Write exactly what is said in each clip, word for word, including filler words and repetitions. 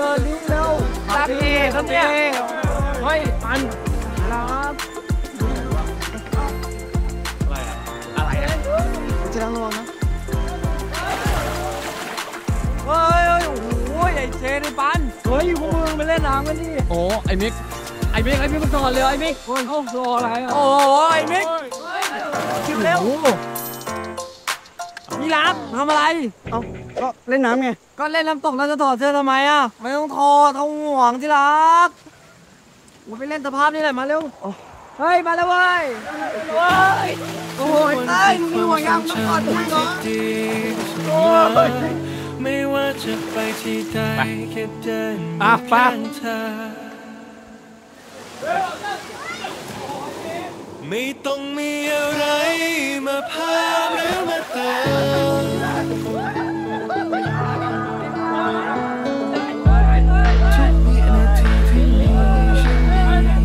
จอนี่แล้วรักเองครับเนี่ยเฮ้ยปันรักอะไรอะอะไรอะจะนั่งระวังนะเฮ้ยโอ้โหไอ้เชนไอ้ปันเฮ้ยพวกมึงไปเล่นน้ำกันดิโอ้ไอ้มิกไอ้มิกไอ้มิกมันก่อนเลยไอ้มิกเฮ้ยเขารออะไรอ่ะโอ้ไอ้มิกคิดเร็วนี่รับทำอะไรเอ้าก็เล่นน้ำไงก็เล่นน้ำตกแล้วจะถอดเสื้อทำไมอ่ะไม่ต้องถอดเขาห่วงที่รักมาไปเล่นสภาพนี่แหละมาเร็วเฮ้ยมาแล้วเว้ยเว้ยโอ้ยเต้ยมึงมีห่วงยังต้องกอดมึงก่อนโอ้ยไม่ว่าจะไปที่ใดแค่เดินข้างเธอไม่ต้องมีอะไรมาพาหรือมาเตือนทุกวินาทีที่มีฉันมี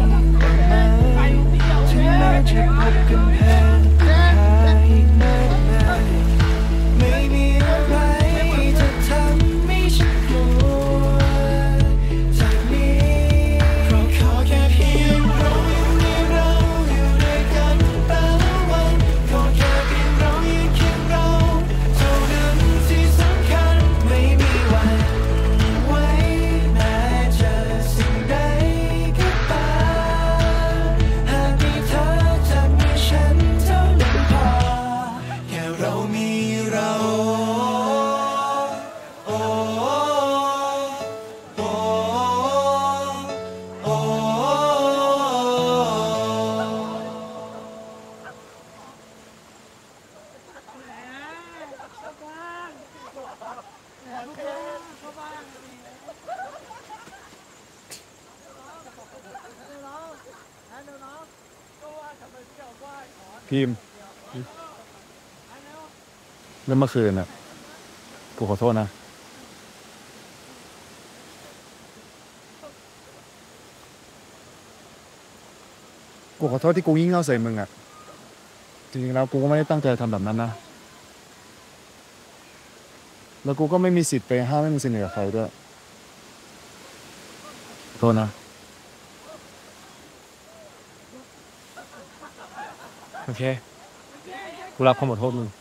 ถึงแม้จะพบกันแพ้อีกนานนานไม่มีอะไรจะทำให้ฉันกลัวจากนี้เพราะขอแค่เพียงเราอยู่ในเราอยู่ด้วยกันตลอดวันขอแค่เพียงเราอยู่เคียงเราเท่านั้นที่สำคัญไม่มีวันไว้แม้จะสิ่งใดก็ตามหากมีเธอจะมีฉันเท่านั้นพอแค่เรามีเราโอ้โอ้โอ้พิมพ์แล้วเมื่อคืนน่ะกูขอโทษนะกูขอโทษที่กูยิ่งเง่าใส่มึงอ่ะจริงๆแล้วกูก็ไม่ได้ตั้งใจทำแบบนั้นนะแล้วกูก็ไม่มีสิทธิ์ไปห้ามให้มึงสนิทกับใครด้วยขอโทษนะโอเคกูรับคำขอโทษมึง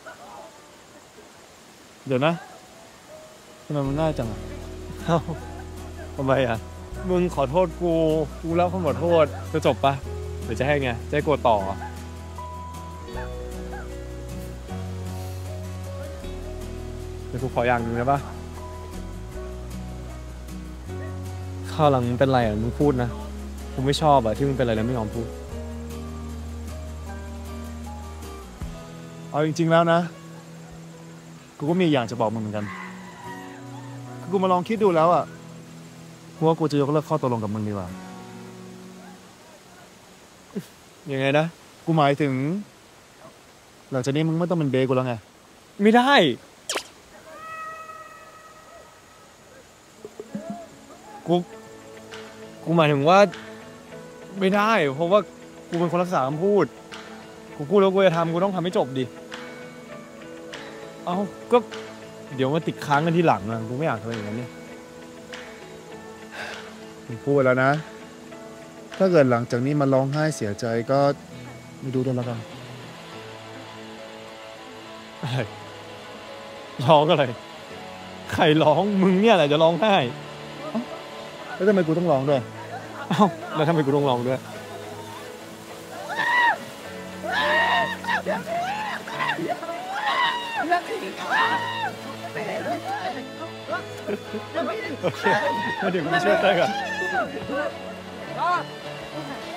เดี๋ยวนะทำไมมันง่ายจังอ่ะเอ้าทำไมอ่ะมึงขอโทษกูกูรับคำขอโทษจะจบปะหรือจะให้ไงจะให้กูต่อเดี๋ยวกูขออย่างหนึ่งได้ปะข้าวหลังมึงเป็นไรอ่ะมึงพูดนะกูไม่ชอบอ่ะที่มึงเป็นอะไรแล้วไม่ยอมพูดเอาจริงๆแล้วนะกูก็มีอย่างจะบอกมึงเหมือนกันคือกูมาลองคิดดูแล้วอ่ะกูว่ากูจะยกเลิกข้อตกลงกับมึงดีกว่ายังไงนะกูหมายถึงหลังจากนี้มึงไม่ต้องเป็นเบย์กูแล้วไงไม่ได้กูกูหมายถึงว่าไม่ได้เพราะว่ากูเป็นคนรักษาคำพูดกูพูดแล้วกูจะทำกูต้องทำให้จบดิเอ้าก็เดี๋ยวมาติดค้างกันที่หลังอ่ะกูไม่อยากทำอย่างนั้นนี่กูพูดแล้วนะถ้าเกิดหลังจากนี้มาร้องไห้เสียใจก็ไม่ดูด้วยแล้วกันอะไรร้องอะไรใครร้องมึงเนี่ยแหละจะร้องไห้แล้วทำไมกูต้องร้องด้วยเอ้าแล้วทำไมกูต้องร้องด้วยโอเคมาถึงกูช่วยได้ก่อน